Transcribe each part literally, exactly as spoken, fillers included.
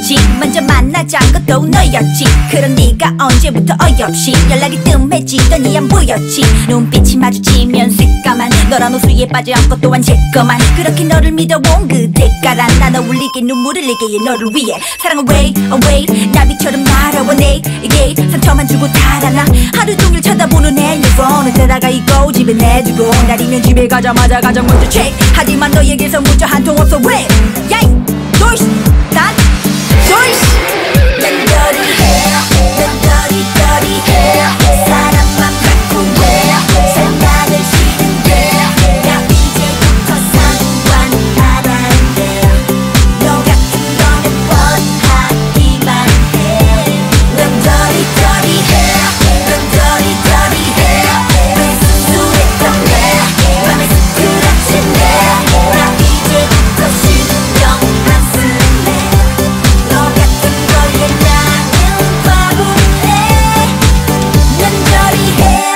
너였지. 먼저 만나자는 것도 너였지. 그런 네가 언제부터 어이없이 연락이 뜸해지더니 안 보였지. 눈빛이 마주치면 새까만 너란 호수에 빠져 않고 또한 제거만. 그렇게 너를 믿어온 그 대가란 나 너 울리게 눈물을 흘리게 너를 위해 사랑은 way away 나비처럼 날아와 내게 상처만 주고 달아나. 하루 종일 쳐다보는 핸드폰을 대다가 잊고 집에 내두고 날이면 집에 가자마자 가장 먼저 check. 하지만 너에게서 문자 한 통 없어 왜? 야이 돌씨 난 돌씨. 난 dirty해 난 dirty dirty해 사람만 바꾸네 생각을 싫은데 나 이제부터 상관하란데 너 같은 거는 뻔하기만 해. 난 dirty dirty해 난 dirty dirty해 왜 수수했던 내 맘에 스크래치네 나 이제부터 신경 안 쓸래. 너 같은 거에 나는 바보네. 난 dirty해.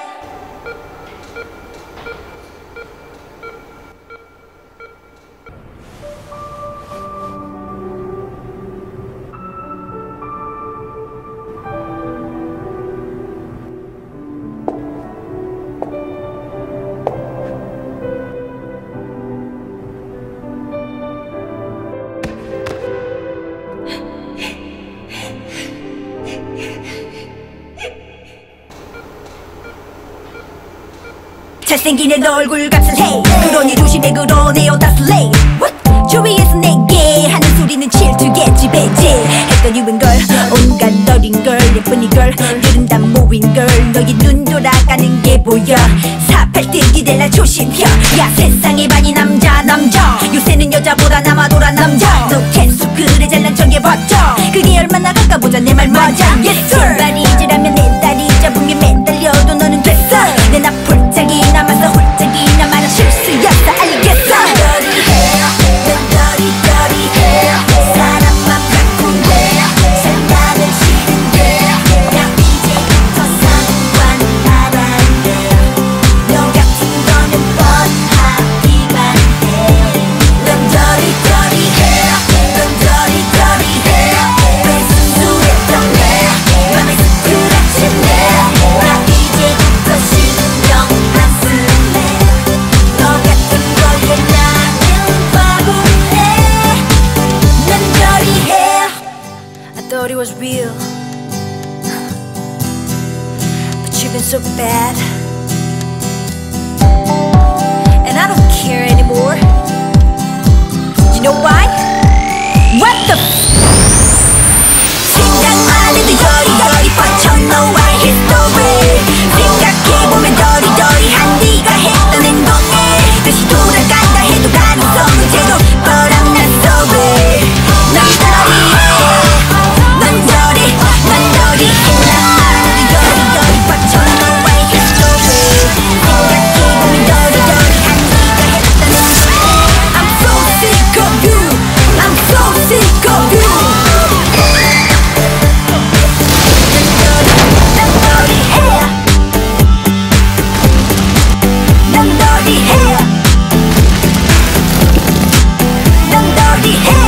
잘생긴 애 너 얼굴 값을 해. 그러니 조심해 그러 내 여자 슬레이. 주위에서 내게 하는 소리는 질투겠지 배지. 했던 유행걸 온갖 어린 걸 예쁜 이걸 요즘 다 모인 걸 너의 눈 돌아가는 게 보여. 사팔뜨기 될날 조심혀. 야 세상에 반이 남자 남자 요새는 여자보다 남아돌아 남자. 너 계속 그래 잘난 척해 봤자 그게 얼마나 가까보자 내 말 맞아. Yes sir. 발이 지라면 내 다리 잡으면 매달려도 너는 됐어. 내 나 폴짝이 남아서 홀짝이 남아라 실수였어 알겠어. dirty해 난 dirty dirty해 사람만 바꾸네 생각을 싫은데 나 이제부터 상관하란데 너 같은 거는 뻔하기만 해. 난 dirty dirty해 난 dirty dirty해 왜 순수했던 내 맘에 스크래치네 나 이제부터 신경 안 쓸래. 너 같은 거에 나는 바보네. 난 dirty해. I thought it was real but you've been so bad and I don't care anymore. You know why? What the 생각만 해도 여리여리 뻗쳐 너와의 history. 생각해보면 더리더리한 네가 했던 행동에 다시 돌아간다 해도 가능성은 제로 But I'm not sorry. 난 dirty 난 dirty 난 dirty 생각만 해도 여리여리 뻗쳐 너와의 history. 생각해보면 더리더리한 네가 했던 행동에 I'm so sick of you I'm so sick of you. 난 dirty해 난 dirty해